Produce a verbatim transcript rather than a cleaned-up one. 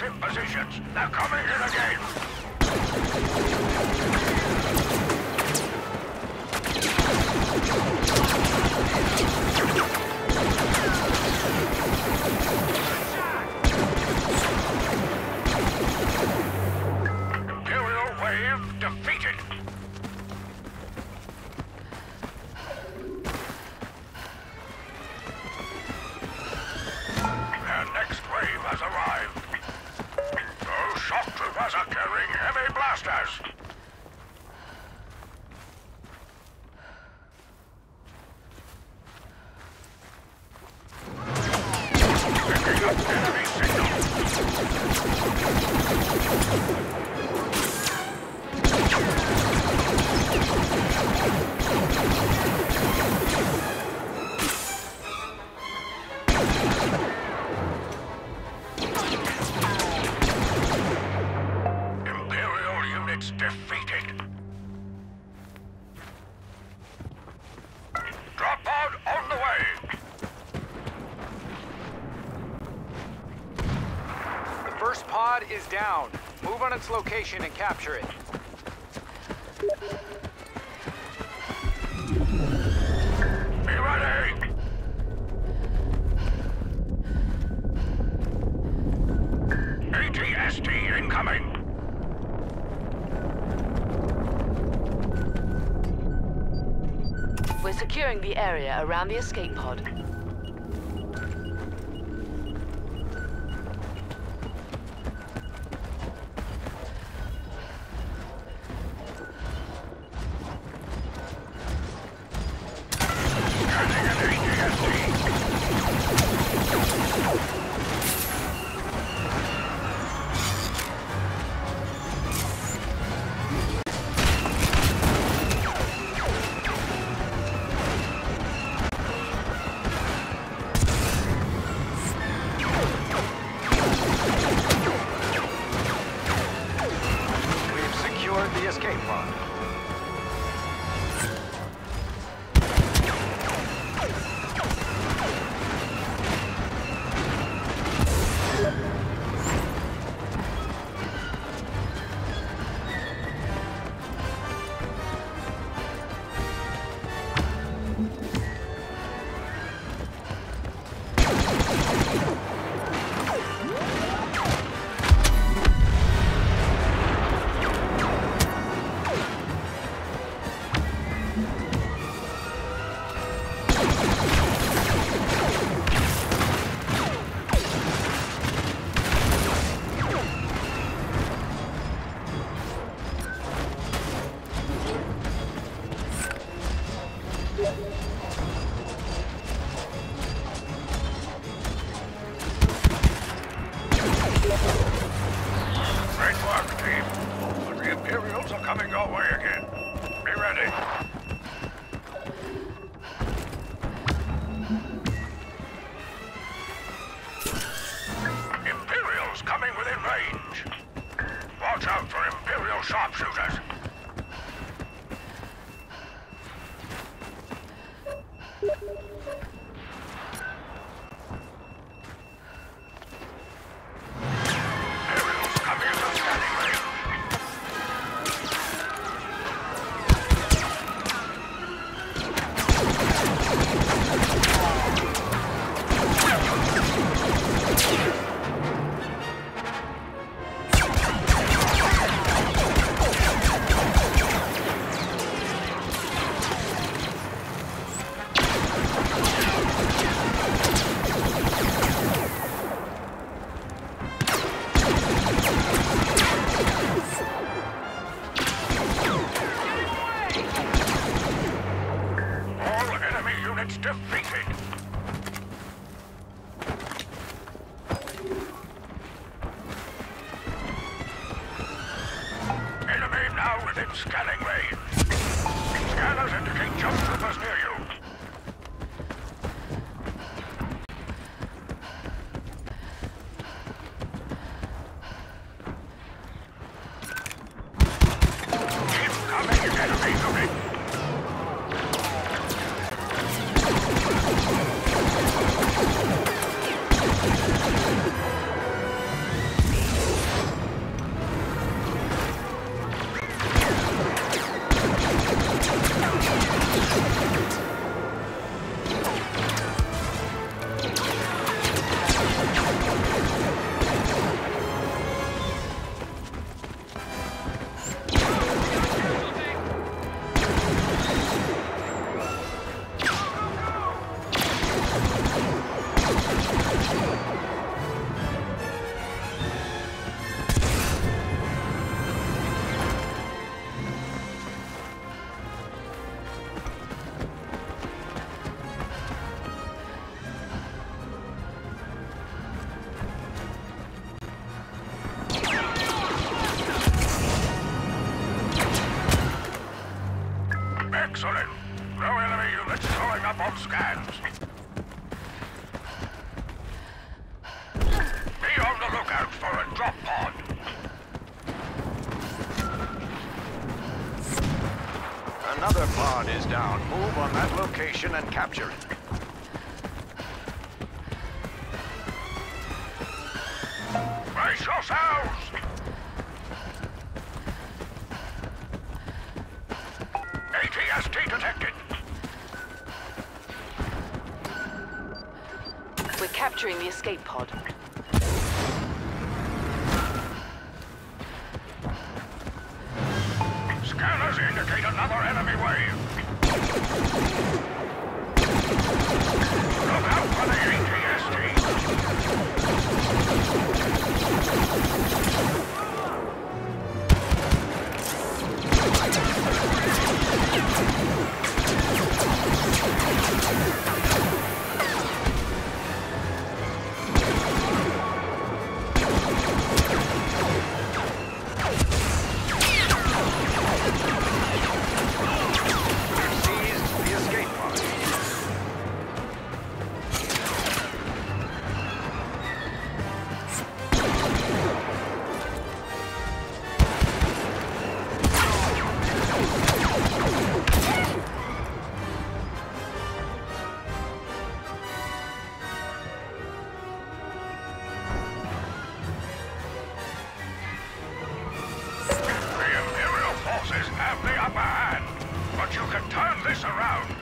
defensive positions. They're coming in again. Imperial wave defeated. Their next wave has arrived. Those shock troopers are carrying heavy blasters. Picking up enemy Imperial units defeated. Drop pod on the way. The first pod is down. Move on its location and capture it. Be ready. A T S T incoming. We're securing the area around the escape pod. We've secured the escape pod. Great work, team. But the Imperials are coming your way again. Be ready. Imperials coming within range. Watch out for Imperial sharpshooters. Imperials coming into scanning range. All enemy units defeated. Enemy now within scanning range. Scanners indicate jump troopers near you. Incoming enemy unit. airdrop pod. Another pod is down. Move on that location and capture it. Brace yourselves! A T S T detected. We're capturing the escape pod. Scanners indicate another enemy wave. Look out for the A T S T. Seized the escape pod. The Imperial forces have the upper hand, but you can turn this around.